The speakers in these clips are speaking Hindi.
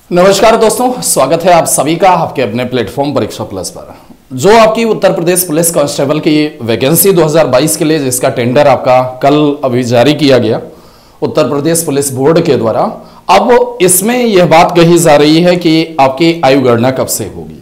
नमस्कार दोस्तों, स्वागत है आप सभी का आपके अपने प्लेटफॉर्म परीक्षा प्लस पर। जो आपकी उत्तर प्रदेश पुलिस कांस्टेबल की वैकेंसी 2022 के लिए जिसका टेंडर आपका कल अभी जारी किया गया उत्तर प्रदेश पुलिस बोर्ड के द्वारा, अब इसमें यह बात कही जा रही है कि आपकी आयु गणना कब से होगी।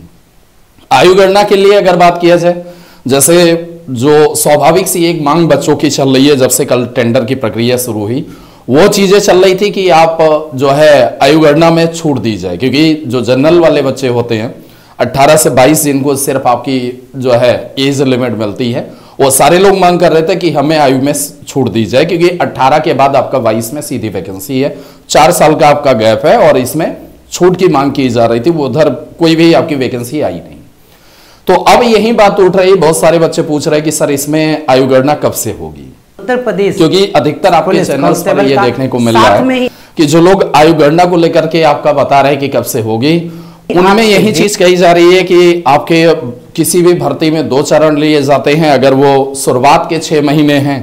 आयु गणना के लिए अगर बात किया जाए, जैसे जो स्वाभाविक सी एक मांग बच्चों की चल रही है, जब से कल टेंडर की प्रक्रिया शुरू हुई वो चीजें चल रही थी कि आप जो है आयु गणना में छूट दी जाए, क्योंकि जो जनरल वाले बच्चे होते हैं 18 से 22 जिनको सिर्फ आपकी जो है एज लिमिट मिलती है, वो सारे लोग मांग कर रहे थे कि हमें आयु में छूट दी जाए, क्योंकि 18 के बाद आपका 22 में सीधी वैकेंसी है, 4 साल का आपका गैप है और इसमें छूट की मांग की जा रही थी। वो उधर कोई भी आपकी वैकेंसी आई नहीं। तो अब यही बात उठ रही, बहुत सारे बच्चे पूछ रहे हैं कि सर इसमें आयु गणना कब से होगी उत्तर प्रदेश, क्योंकि अधिकतर आपके चैनल्स पर ये देखने को मिल रहा है कि जो लोग आयु गणना को लेकर के आपका बता रहे हैं कि कब से होगी, उनमें यही चीज कही जा रही है कि आपके किसी भी भर्ती में 2 चरण लिए जाते हैं। अगर वो शुरुआत के 6 महीने हैं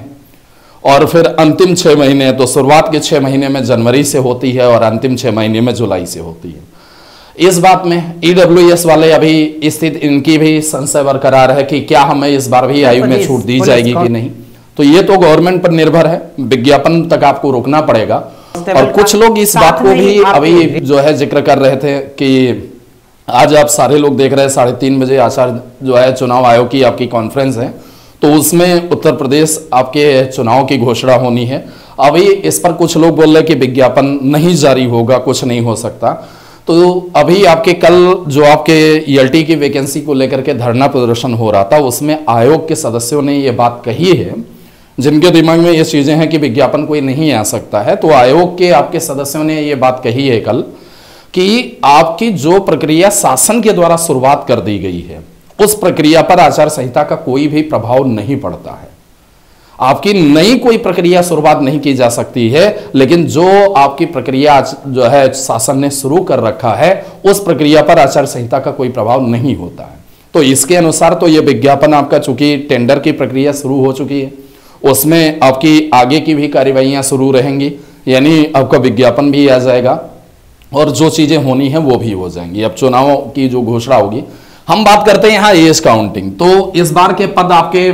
और फिर अंतिम 6 महीने हैं, तो शुरुआत के 6 महीने में जनवरी से होती है और अंतिम 6 महीने में जुलाई से होती है। इस बात में EWS वाले अभी स्थित इनकी भी संशय बरकरार है कि क्या हमें इस बार भी आयु में छूट दी जाएगी कि नहीं। तो ये तो गवर्नमेंट पर निर्भर है, विज्ञापन तक आपको रुकना पड़ेगा। और कुछ लोग इस बात को भी अभी जो है जिक्र कर रहे थे कि आज आप सारे लोग देख रहे हैं 3:30 बजे आचार जो है चुनाव आयोग की आपकी कॉन्फ्रेंस है, तो उसमें उत्तर प्रदेश आपके चुनाव की घोषणा होनी है। अभी इस पर कुछ लोग बोल रहे हैं कि विज्ञापन नहीं जारी होगा, कुछ नहीं हो सकता। तो अभी आपके कल जो आपके ELT की वैकेंसी को लेकर के धरना प्रदर्शन हो रहा था, उसमें आयोग के सदस्यों ने ये बात कही है, जिनके दिमाग में ये चीजें हैं कि विज्ञापन कोई नहीं आ सकता है। तो आयोग के आपके सदस्यों ने ये बात कही है कल कि आपकी जो प्रक्रिया शासन के द्वारा शुरुआत कर दी गई है, उस प्रक्रिया पर आचार संहिता का कोई भी प्रभाव नहीं पड़ता है। आपकी नई कोई प्रक्रिया शुरुआत नहीं की जा सकती है, लेकिन जो आपकी प्रक्रिया जो है शासन ने शुरू कर रखा है, उस प्रक्रिया पर आचार संहिता का कोई प्रभाव नहीं होता है। तो इसके अनुसार तो ये विज्ञापन आपका, चूंकि टेंडर की प्रक्रिया शुरू हो चुकी है, उसमें आपकी आगे की भी कार्यवाहियां शुरू रहेंगी, यानी आपका विज्ञापन भी आ जाएगा और जो चीजें होनी है वो भी हो जाएंगी। अब चुनाव की जो घोषणा होगी, हम बात करते हैं यहाँ एज काउंटिंग। तो इस बार के पद आपके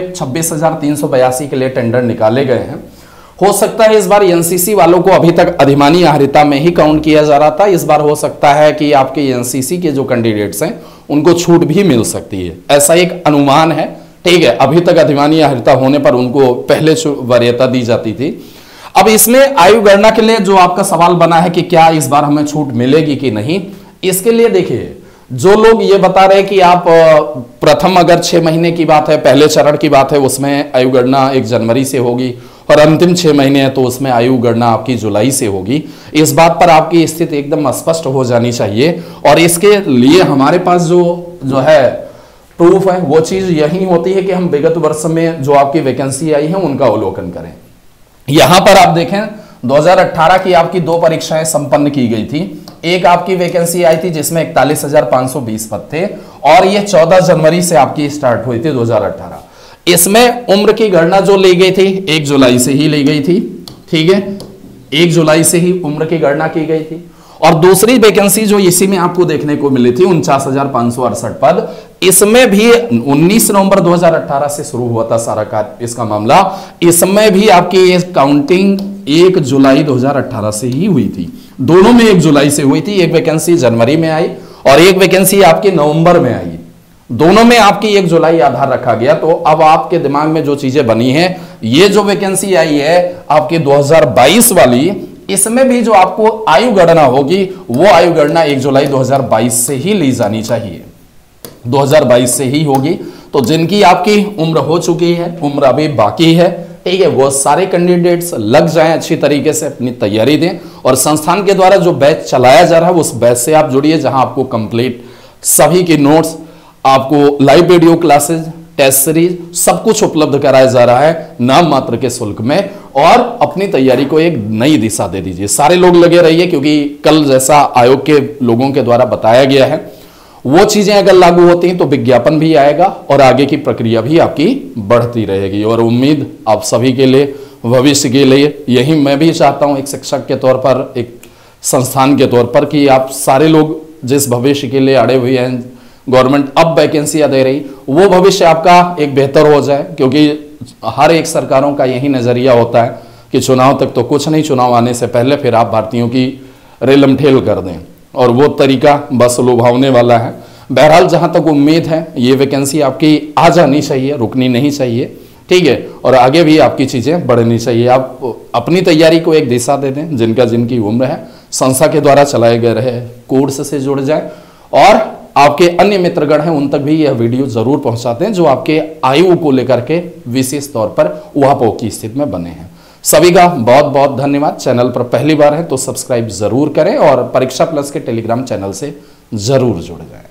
26,382 के लिए टेंडर निकाले गए हैं। हो सकता है इस बार NCC वालों को, अभी तक अधिमानी आहरिता में ही काउंट किया जा रहा था, इस बार हो सकता है कि आपके NCC के जो कैंडिडेट्स हैं उनको छूट भी मिल सकती है, ऐसा एक अनुमान है। ठीक है, अभी तक अधिमानी आहरिता होने पर उनको पहले वरीयता दी जाती थी। अब इसमें आयु गणना के लिए जो आपका सवाल बना है कि क्या इस बार हमें छूट मिलेगी कि नहीं, इसके लिए देखिए, जो लोग ये बता रहे हैं कि आप प्रथम अगर 6 महीने की बात है, पहले चरण की बात है, उसमें आयु गणना 1 जनवरी से होगी और अंतिम 6 महीने है तो उसमें आयु गणना आपकी जुलाई से होगी। इस बात पर आपकी स्थिति एकदम स्पष्ट हो जानी चाहिए और इसके लिए हमारे पास जो है प्रूफ है, वो चीज यही होती है कि हम विगत वर्ष में जो आपकी वैकेंसी आई है उनका अवलोकन करें। यहां पर आप देखें 2018 की आपकी 2 परीक्षाएं संपन्न की गई थी। एक आपकी वैकेंसी आई थी जिसमें 41,520 पद थे और ये 14 जनवरी से आपकी स्टार्ट हुई थी 2018। इसमें उम्र की गणना जो ली गई थी 1 जुलाई से ही ली गई थी। ठीक है, 1 जुलाई से ही उम्र की गणना की गई थी। और दूसरी वैकेंसी जो इसी में आपको देखने को मिली थी 49,568 पद, इसमें भी 19 नवंबर 2018 से शुरू हुआ था सारा कार्य, इसका मामला। इसमें भी आपकी काउंटिंग 1 जुलाई 2018 से ही हुई थी। दोनों में 1 जुलाई से हुई थी। एक वैकेंसी जनवरी में आई और एक वैकेंसी आपकी नवंबर में आई। दोनों में आपकी 1 जुलाई आधार रखा गया। तो अब आपके दिमाग में जो चीजें बनी है, ये जो वैकेंसी आई है आपकी 2022 वाली, इसमें भी जो आपको आयु गणना होगी वो आयु गणना 1 जुलाई 2022 से ही ली जानी चाहिए, 2022 से ही होगी। तो जिनकी आपकी उम्र हो चुकी है, उम्र अभी बाकी है, ठीक है, वो सारे कैंडिडेट्स लग जाएं, अच्छी तरीके से अपनी तैयारी दें और संस्थान के द्वारा जो बैच चलाया जा रहा है उस बैच से आप जुड़िए, जहां आपको कंप्लीट सभी के नोट्स, आपको live video classes, test series सब कुछ उपलब्ध कराया जा रहा है नाम मात्र के शुल्क में। और अपनी तैयारी को एक नई दिशा दे दीजिए, सारे लोग लगे रहिए, क्योंकि कल जैसा आयोग के लोगों के द्वारा बताया गया है वो चीजें अगर लागू होती हैं तो विज्ञापन भी आएगा और आगे की प्रक्रिया भी आपकी बढ़ती रहेगी। और उम्मीद आप सभी के लिए, भविष्य के लिए, यही मैं भी चाहता हूं एक शिक्षक के तौर पर, एक संस्थान के तौर पर कि आप सारे लोग जिस भविष्य के लिए अड़े हुए हैं, गवर्नमेंट अब वैकेंसियां दे रही, वो भविष्य आपका एक बेहतर हो जाए। क्योंकि हर एक सरकारों का यही नजरिया होता है कि चुनाव तक तो कुछ नहीं, चुनाव आने से पहले फिर आप भारतीयों की रेलमठेल कर दें, और वो तरीका बस लुभावने वाला है। बहरहाल जहां तक उम्मीद है, ये वैकेंसी आपकी आ जानी चाहिए, रुकनी नहीं चाहिए, ठीक है, और आगे भी आपकी चीजें बढ़नी चाहिए। आप अपनी तैयारी को एक दिशा दे दें, जिनकी उम्र है संस्था के द्वारा चलाए गए रहे कोर्स से जुड़ जाए, और आपके अन्य मित्रगण हैं उन तक भी यह वीडियो जरूर पहुंचाते हैं जो आपके आयु को लेकर के विशेष तौर पर ऊहापोह की स्थिति में बने हैं। सभी का बहुत बहुत धन्यवाद। चैनल पर पहली बार है तो सब्सक्राइब जरूर करें और परीक्षा प्लस के टेलीग्राम चैनल से जरूर जुड़ जाएं।